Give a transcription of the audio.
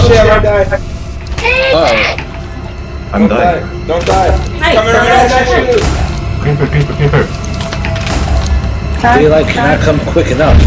shit, I'm gonna die. I'm dying. Don't die. Coming right at you. Creeper. I feel like cannot come quick enough.